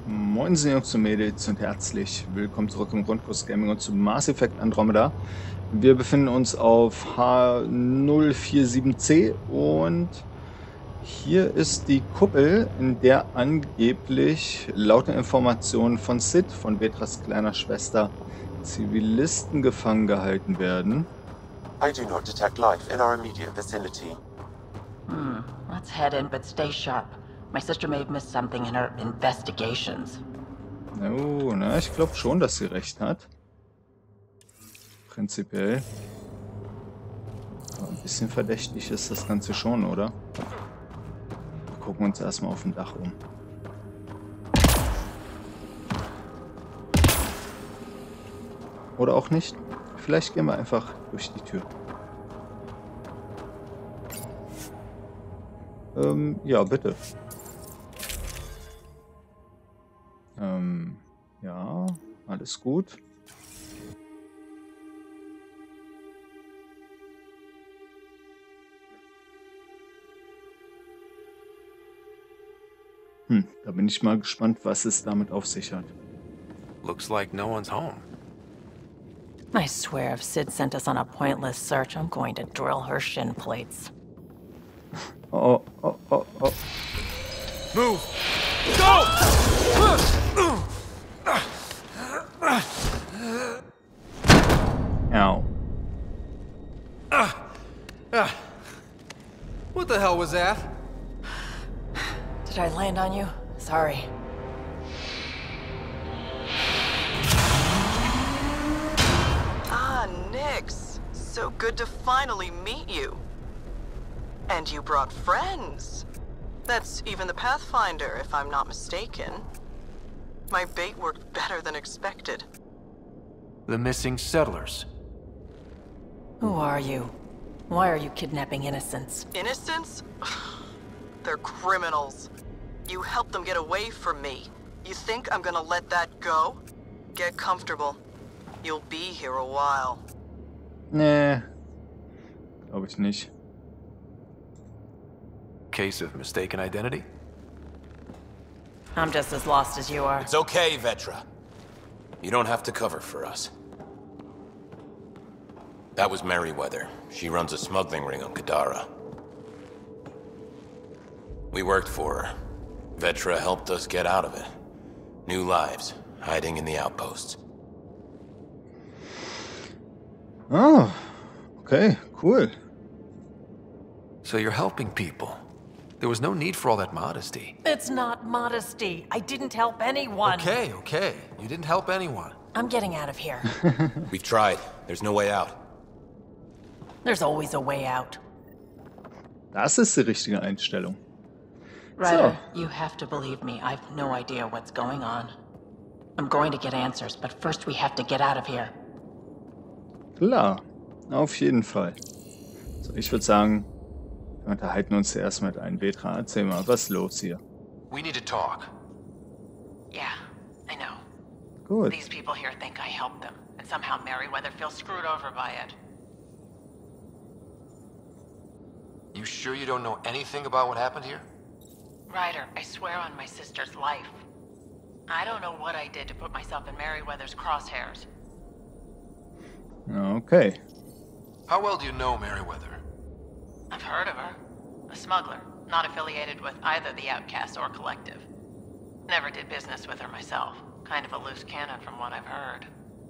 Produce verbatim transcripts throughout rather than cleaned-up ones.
Moin Jungs und Mädels und herzlich willkommen zurück im Grundkurs Gaming und zu Mass Effect Andromeda. Wir befinden uns auf H null vier sieben C und hier ist die Kuppel, in der angeblich laut den Informationen von Sid, von Vetras kleiner Schwester, Zivilisten gefangen gehalten werden. I do not detect life in our immediate vicinity. Hmm. Let's head in, but stay sharp. My sister may have missed something in her investigations. Oh, na, ich glaube schon, dass sie recht hat. Prinzipiell. Aber ein bisschen verdächtig ist das Ganze schon, oder? Wir gucken uns erstmal auf dem Dach um. Oder auch nicht. Vielleicht gehen wir einfach durch die Tür. Ähm, ja, bitte. Ähm, ja, alles gut. Hm, da bin ich mal gespannt, was es damit auf sich hat. Looks like no one's home. I swear if Sid sent us on a pointless search, I'm going to drill her shin plates. Oh, oh, oh, oh. Move! Go! Ow. What the hell was that? Did I land on you? Sorry. Ah, Nyx. So good to finally meet you. And you brought friends. That's even the Pathfinder, if I'm not mistaken. My bait worked better than expected. The missing settlers. Who are you? Why are you kidnapping innocents? Innocents? They're criminals. You helped them get away from me. You think I'm gonna let that go? Get comfortable. You'll be here a while. Nee. Glaube ich nicht. Case of mistaken identity? I'm just as lost as you are. It's okay, Vetra. You don't have to cover for us. That was Merryweather. She runs a smuggling ring on Kadara. We worked for her. Vetra helped us get out of it. New lives, hiding in the outposts. Oh, okay, cool. So you're helping people. There was no need for all that modesty. It's not modesty. I didn't help anyone. Okay, okay. You didn't help anyone. I'm getting out of here. We've tried. There's no way out. There's always a way out. Das ist die richtige Einstellung. Ryder, you have to believe me. I've no idea what's going on. I'm going to get answers, but first we have to get out of here. Klar, auf jeden Fall. So, ich würde sagen, wir unterhalten uns zuerst mit einem Vetra. Erzähl mal, was ist los hier? We need to talk. Yeah, I know. Gut. These people here think I helped them, and somehow Merryweather feels screwed over by it. You sure you don't know anything about what happened here? Ryder, I swear on my sister's life. I don't know what I did to put myself in Merryweather's crosshairs. Okay. How well do you know Merryweather? I've heard of her. A smuggler, not affiliated with either the Outcasts or Collective. Never did business with her myself. Kind of a loose cannon from what I've heard.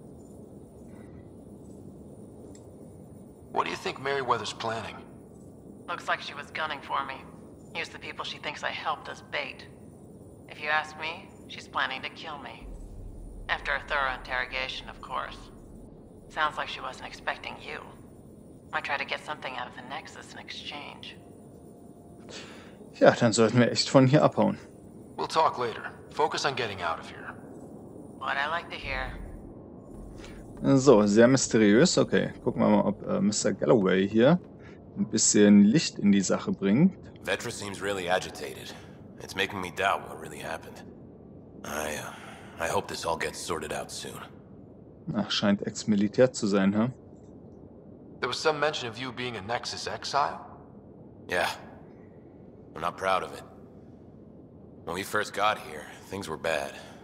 What do you think Merryweather's planning? Looks like she was gunning for me. Use the people she thinks I helped as bait. If you ask me, she's planning to kill me. After a thorough interrogation, of course. Sounds like she wasn't expecting you. Might try to get something out of the Nexus in exchange. Ja, dann sollten wir echt von hier abhauen. We'll talk later. Focus on getting out of here. What I like to hear. So, sehr mysteriös. Okay, gucken wir mal, ob äh, Mister Galloway hier ein bisschen Licht in die Sache bringt. Vetra seems really agitated. It's making me doubt what really happened. I, uh, I hope this all gets sorted out soon. Ach, scheint Ex-Militär zu sein, hä? There was some mention of you being a Nexus exile? Yeah. I'm not proud of it. When we first got here, things were bad.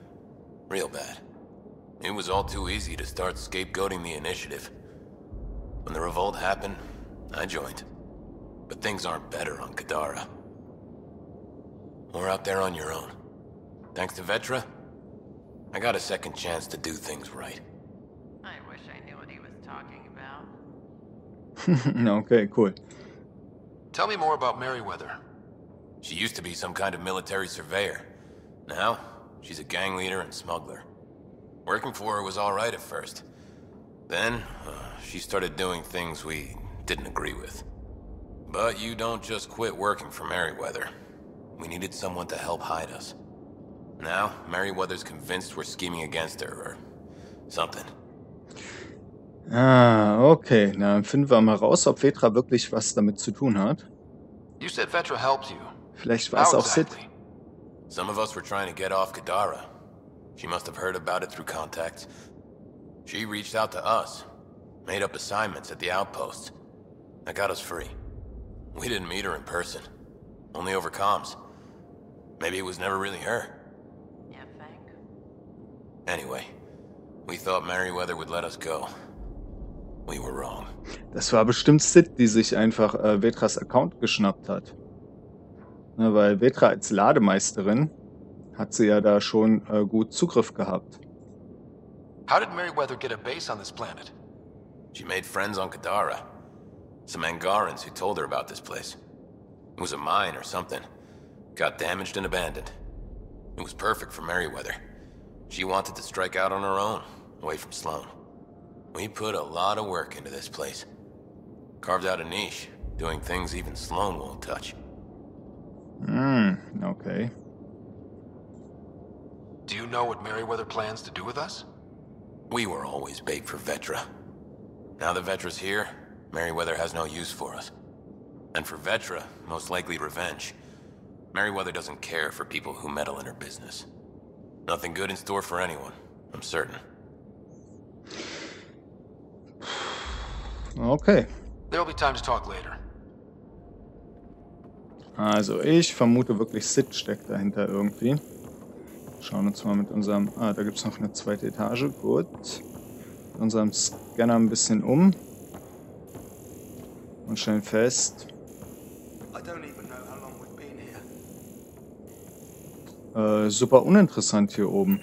Real bad. It was all too easy to start scapegoating the initiative. When the revolt happened, I joined. But things aren't better on Kadara. Or out there on your own. Thanks to Vetra, I got a second chance to do things right. I wish I knew what he was talking about. Okay, cool. Tell me more about Merryweather. She used to be some kind of military surveyor. Now, she's a gang leader and smuggler. Working for her was alright at first. Then, uh, she started doing things we didn't agree with. But you don't just quit working for Merryweather. We needed someone to help hide us. Now, Merryweather's convinced we're scheming against her, or something. Ah, okay. Na, dann finden wir mal raus, ob Vetra wirklich was damit zu tun hat. You said Vetra helped you. Vielleicht war es How auch Sid. exactly? Some of us were trying to get off Kadara. She must have heard about it through contacts. She reached out to us, made up assignments at the outposts. That got us free. We didn't meet her in person, only over comms. Maybe it was never really her. You think? Anyway, we thought Merryweather would let us go. We were wrong. Das war bestimmt Sid, die sich einfach äh, Vetras Account geschnappt hat. Na, weil Vetra als Lademeisterin hat sie ja da schon äh, gut Zugriff gehabt. How did Merryweather get a base on this planet? She made friends on Kadara. Some Angarans who told her about this place. It was a mine or something. Got damaged and abandoned. It was perfect for Merryweather. She wanted to strike out on her own, away from Sloan. We put a lot of work into this place. Carved out a niche, doing things even Sloan won't touch. Hm, okay. Do you know what Merryweather plans to do with us? We were always bait for Vetra. Now that Vetra's here, Merryweather has no use for us. And for Vetra, most likely revenge. Merryweather doesn't care for people who meddle in her business. Nothing good in store for anyone, I'm certain. Okay. There'll be time to talk later. Also ich vermute wirklich Sid steckt dahinter irgendwie. Schauen uns mal mit unserem... Ah, da gibt es noch eine zweite Etage. Gut. Mit unserem Scanner ein bisschen um. Und stellen fest... Äh, super uninteressant hier oben.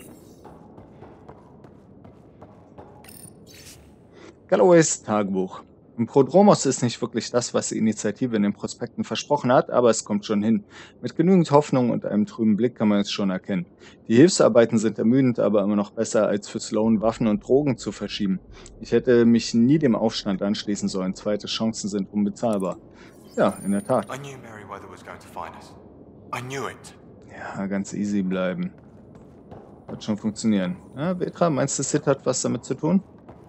Galloways Tagebuch. Im Prodromos ist nicht wirklich das, was die Initiative in den Prospekten versprochen hat, aber es kommt schon hin. Mit genügend Hoffnung und einem trüben Blick kann man es schon erkennen. Die Hilfsarbeiten sind ermüdend, aber immer noch besser, als für Sloan Waffen und Drogen zu verschieben. Ich hätte mich nie dem Aufstand anschließen sollen. Zweite Chancen sind unbezahlbar. Ja, in der Tat. I knew Merryweather was going to find us. I knew it. Ja, ganz easy bleiben. Wird schon funktionieren. Ja, Vetra, meinst du, Sid hat was damit zu tun?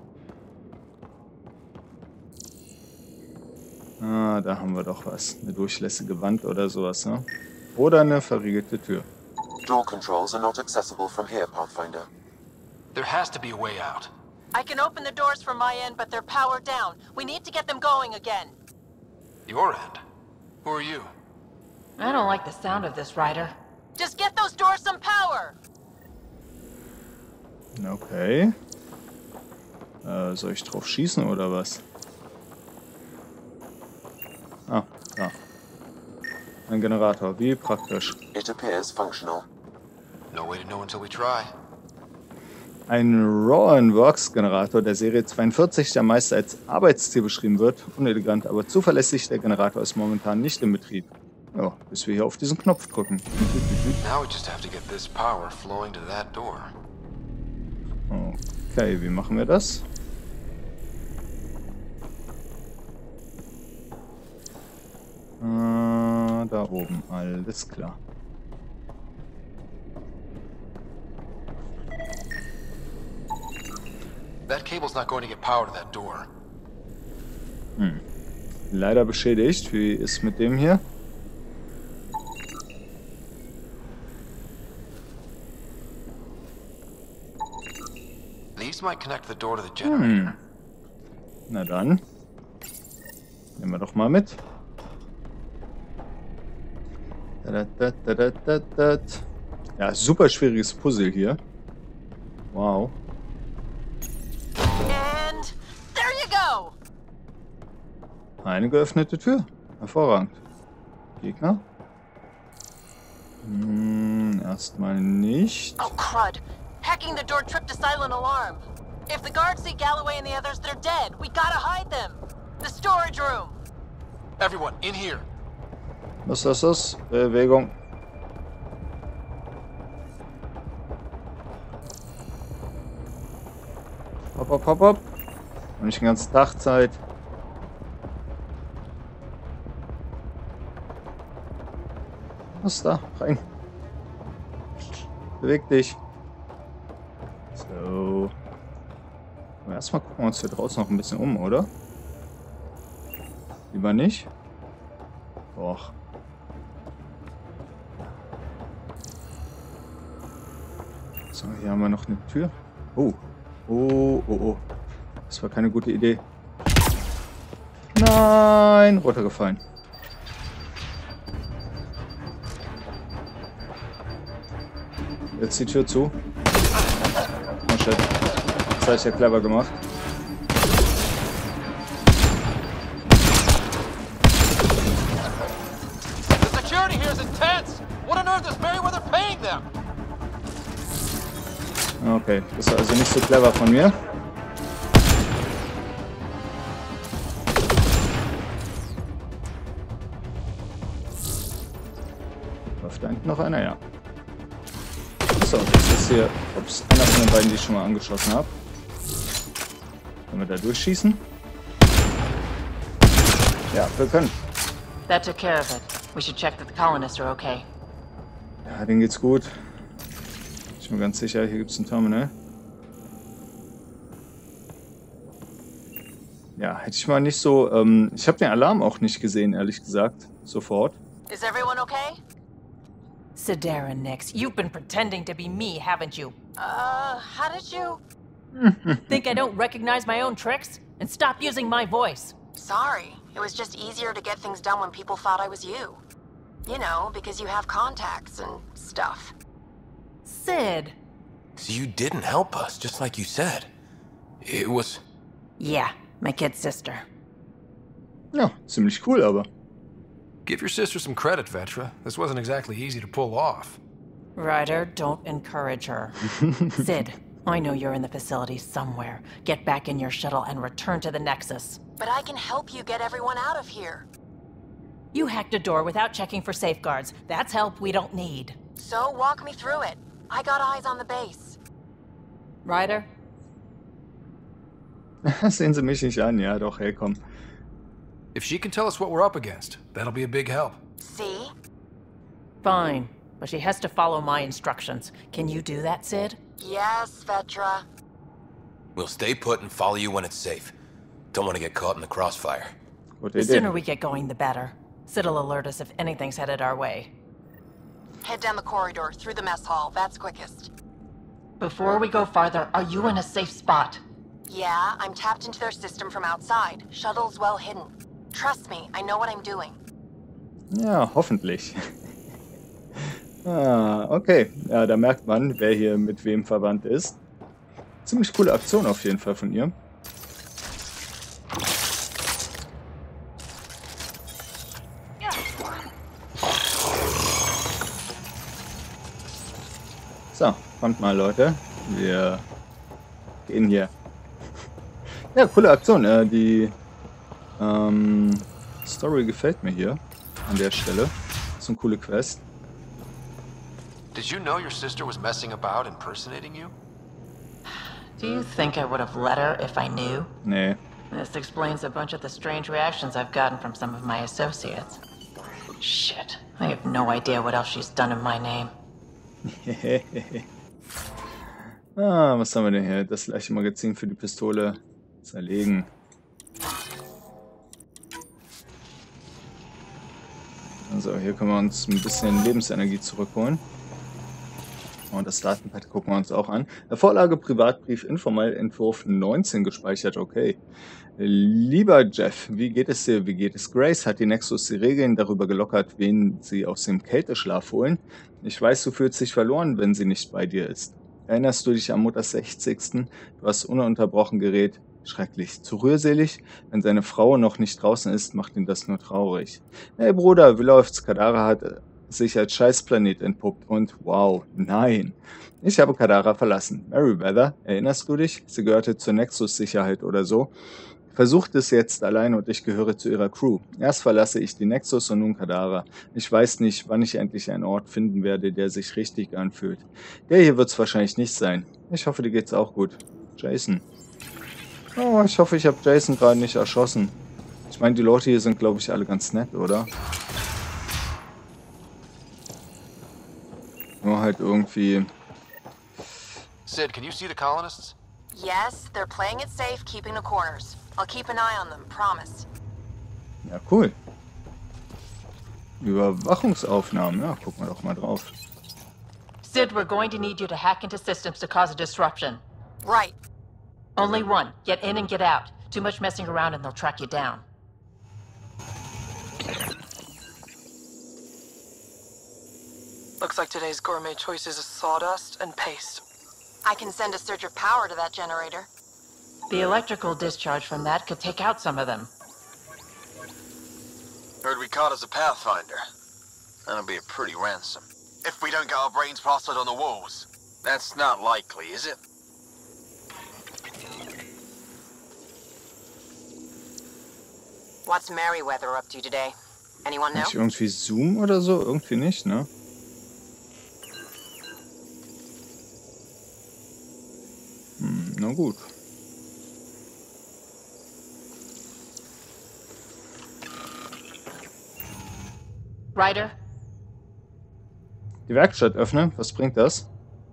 Ah, da haben wir doch was. Eine durchlässige Wand oder sowas, ne? Oder eine verriegelte Tür. Door controls are not accessible from here, Pathfinder. There has to be a way out. I can open the doors from my end, but they're powered down. We need to get them going again. Your end? Who are you? I don't like the sound of this, Ryder. Just get those doors some power! Okay. Äh, soll ich drauf schießen oder was? Ah, da. Ein Generator, wie praktisch. It appears functional. No way to know until we try. Ein Raw-and-Works-Generator der Serie zweiundvierzig, der meist als Arbeitstier beschrieben wird. Unelegant, aber zuverlässig. Der Generator ist momentan nicht in Betrieb. Ja, bis wir hier auf diesen Knopf drücken. Now we just have to get this power flowing to that door. Okay, wie machen wir das? Äh, da oben, alles klar. That cable's not going to get power to that door. Hm. Leider beschädigt. Wie ist mit dem hier? These might connect the door to the generator. Hm. Na dann. Nehmen wir doch mal mit. Ja, super schwieriges Puzzle hier. Wow. And there you go. Eine geöffnete Tür. Hervorragend. Gegner? Hm, erstmal nicht. Oh, crud. Hacking the door tripped a silent alarm. If the guards see Galloway and the others, they're dead. We gotta hide them. The storage room. Everyone, in here. Was ist das? Bewegung. Hopp, hopp, hopp, hopp. Und nicht den ganzen Tag Zeit. Was ist da? Rein. Beweg dich. So. Aber erstmal gucken wir uns hier draußen noch ein bisschen um, oder? Lieber nicht? Doch. So, hier haben wir noch eine Tür. Oh. Oh, oh, oh. Das war keine gute Idee. Nein! Runtergefallen. Jetzt die Tür zu. Oh shit. Das habe ich ja clever gemacht. The security here is intense. What on earth is Merryweather paying them? Okay, das war also nicht so clever von mir. Läuft da hinten noch einer? Ja. Achso, das ist hier. Ups, einer von den beiden, die ich schon mal angeschossen habe. Können wir da durchschießen? Ja, wir können. That took care of it. We should check that the colonists are okay. Ja, denen geht's gut. Ich bin mir ganz sicher, hier gibt es ein Terminal. Ja, hätte ich mal nicht so... Ähm, ich habe den Alarm auch nicht gesehen, ehrlich gesagt. Sofort. Is everyone okay? Sidera, Nix, you've been pretending to be me, haven't you? Uh, how did you... Think I don't recognize my own tricks? And stop using my voice. Sorry. It was just easier to get things done when people thought I was you. You know, because you have contacts and stuff. Sid. So you didn't help us, just like you said. It was... Yeah, my kid's sister. Ja, ziemlich cool, aber. Give your sister some credit, Vetra. This wasn't exactly easy to pull off. Ryder, don't encourage her. Sid, I know you're in the facility somewhere. Get back in your shuttle and return to the Nexus. But I can help you get everyone out of here. You hacked a door without checking for safeguards. That's help we don't need. So walk me through it. I got eyes on the base. Ryder? Sehen Sie mich nicht an. Ja, doch, hey, komm. If she can tell us what we're up against, that'll be a big help. See? Fine, but she has to follow my instructions. Can you do that, Sid? Yes, Vetra. We'll stay put and follow you when it's safe. Don't want to get caught in the crossfire. Gute The Idee. sooner we get going, the better. Sid'll alert us if anything's headed our way. Head down the corridor, through the mess hall. That's quickest. Before we go farther, are you in a safe spot? Yeah, I'm tapped into their system from outside. Shuttle's well hidden. Trust me, I know what I'm doing. Ja, hoffentlich. Ah, okay. Ja, da merkt man, wer hier mit wem verwandt ist. Ziemlich coole Aktion auf jeden Fall von ihr. So, kommt mal, Leute. Wir gehen hier. Ja, coole Aktion. Äh, die ähm, Story gefällt mir hier an der Stelle. So eine coole Quest. Did you know your sister was messing about impersonating you? Do you think I would have let her if I knew? Nee. This explains a bunch of the strange reactions I've gotten from some of my associates. Shit, I have no idea what else she's done in my name. Ah, was haben wir denn hier? Das gleiche Magazin für die Pistole zerlegen. Also hier können wir uns ein bisschen Lebensenergie zurückholen. Und das Datenpad gucken wir uns auch an. Vorlage Privatbrief informell Entwurf neunzehn gespeichert. Okay. Lieber Jeff, wie geht es dir? Wie geht es Grace? Hat die Nexus die Regeln darüber gelockert, wen sie aus dem Kälteschlaf holen? Ich weiß, du fühlst dich verloren, wenn sie nicht bei dir ist. Erinnerst du dich am Mutters sechzigsten? Du hast ununterbrochen geredet. Schrecklich. Zu rührselig? Wenn seine Frau noch nicht draußen ist, macht ihn das nur traurig. Hey Bruder, wie läuft's? Kadara hat sich als Scheißplanet entpuppt und wow, nein. Ich habe Kadara verlassen. Merryweather, erinnerst du dich? Sie gehörte zur Nexus-Sicherheit oder so. Versucht es jetzt allein und ich gehöre zu ihrer Crew. Erst verlasse ich die Nexus und nun Kadara. Ich weiß nicht, wann ich endlich einen Ort finden werde, der sich richtig anfühlt. Der hier wird es wahrscheinlich nicht sein. Ich hoffe, dir geht's auch gut. Jason. Oh, ich hoffe, ich habe Jason gerade nicht erschossen. Ich meine, die Leute hier sind, glaube ich, alle ganz nett, oder? Nur halt irgendwie... Sid, can you see the colonists? Yes, they're playing it safe, keeping the corners. I'll keep an eye on them, promise. Ja, cool. Überwachungsaufnahmen, ja, gucken wir doch mal drauf. Sid, we're going to need you to hack into systems to cause a disruption. Right. Only one. Get in and get out. Too much messing around and they'll track you down. Looks like today's gourmet choices is sawdust and paste. I can send a surge of power to that generator. The electrical discharge from that could take out some of them. Heard we caught as a Pathfinder. That'll be a pretty ransom. If we don't get our brains plastered on the walls. That's not likely, is it? What's Merryweather up to today? Anyone know? Kann ich irgendwie zoomen oder so? Irgendwie nicht, ne? Hm, na gut. Ryder? Die Werkstatt öffnen? Was bringt das?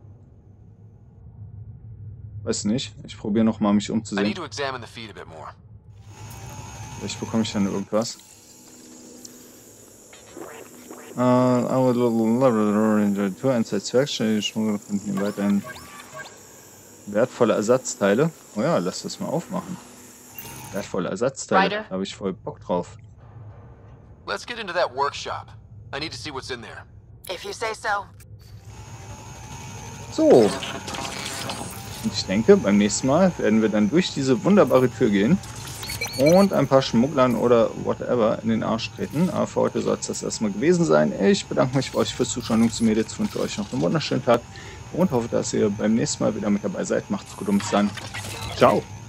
Weiß nicht. Ich probiere nochmal, mich I umzusehen. need to examine the feed a bit more. Vielleicht bekomme ich dann irgendwas. Uh, I would love in the Tour inside Werkstatt. Die Schmuggler finden hier weiterhin wertvolle Ersatzteile. Oh ja, lass das mal aufmachen. Wertvolle Ersatzteile. Ryder? Da habe ich voll Bock drauf. Let's get into that workshop. I need to see what's in there. If you say so. So. Und ich denke, beim nächsten Mal werden wir dann durch diese wunderbare Tür gehen und ein paar Schmugglern oder whatever in den Arsch treten. Aber für heute soll es das erstmal gewesen sein. Ich bedanke mich bei euch fürs Zuschauen und zu mir. Jetzt wünsche euch noch einen wunderschönen Tag und hoffe, dass ihr beim nächsten Mal wieder mit dabei seid. Macht's gut und bis dann. Ciao.